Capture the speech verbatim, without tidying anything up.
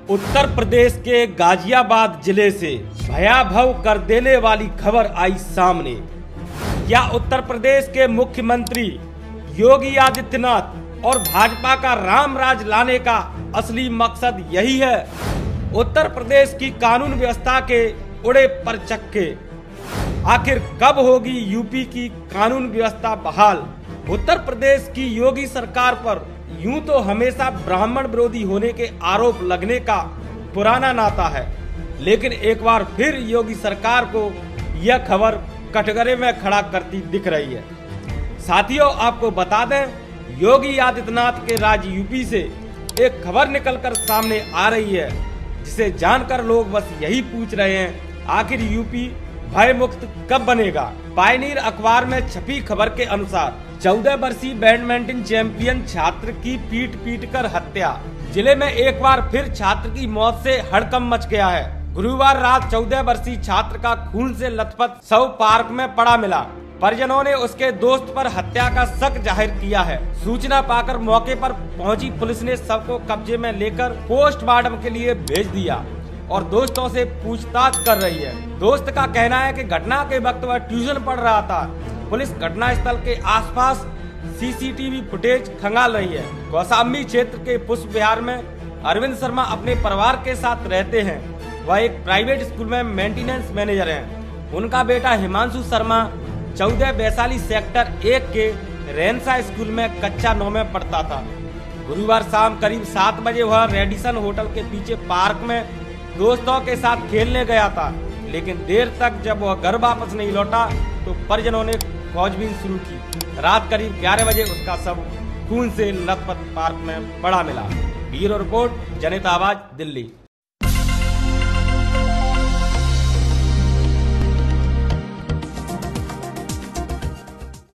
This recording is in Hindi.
उत्तर प्रदेश के गाजियाबाद जिले से भयावह कर देने वाली खबर आई सामने। क्या उत्तर प्रदेश के मुख्यमंत्री योगी आदित्यनाथ और भाजपा का राम राज लाने का असली मकसद यही है? उत्तर प्रदेश की कानून व्यवस्था के उड़े परचक्के। आखिर कब होगी यूपी की कानून व्यवस्था बहाल? उत्तर प्रदेश की योगी सरकार पर यूं तो हमेशा ब्राह्मण विरोधी होने के आरोप लगने का पुराना नाता है, लेकिन एक बार फिर योगी सरकार को यह खबर कटघरे में खड़ा करती दिख रही है। साथियों, आपको बता दें, योगी आदित्यनाथ के राज्य यूपी से एक खबर निकलकर सामने आ रही है, जिसे जानकर लोग बस यही पूछ रहे हैं, आखिर यूपी भय मुक्त कब बनेगा? पायनियर अखबार में छपी खबर के अनुसार चौदह वर्षीय बैडमिंटन चैंपियन छात्र की पीट पीट कर हत्या। जिले में एक बार फिर छात्र की मौत से हड़कंप मच गया है। गुरुवार रात चौदह वर्षीय छात्र का खून से लथपथ शव पार्क में पड़ा मिला। परिजनों ने उसके दोस्त पर हत्या का शक जाहिर किया है। सूचना पाकर मौके पर पहुंची पुलिस ने शव को कब्जे में लेकर पोस्टमार्टम के लिए भेज दिया और दोस्तों से पूछताछ कर रही है। दोस्त का कहना है कि घटना के वक्त वह ट्यूशन पढ़ रहा था। पुलिस घटनास्थल के आसपास सीसीटीवी फुटेज खंगाल रही है। कौशाम्बी क्षेत्र के पुष्प विहार में अरविंद शर्मा अपने परिवार के साथ रहते हैं। वह एक प्राइवेट स्कूल में मेंटेनेंस मैनेजर हैं। उनका बेटा हिमांशु शर्मा चौदह वैशाली सेक्टर एक के रेनसा स्कूल में कक्षा नौ में पढ़ता था। गुरुवार शाम करीब सात बजे वह रेडिसन होटल के पीछे पार्क में दोस्तों के साथ खेलने गया था, लेकिन देर तक जब वह घर वापस नहीं लौटा तो परिजनों ने खोजबीन शुरू की। रात करीब ग्यारह बजे उसका शव खून से लथपथ पार्क में पड़ा मिला। ब्यूरो रिपोर्ट, जनता आवाज, दिल्ली।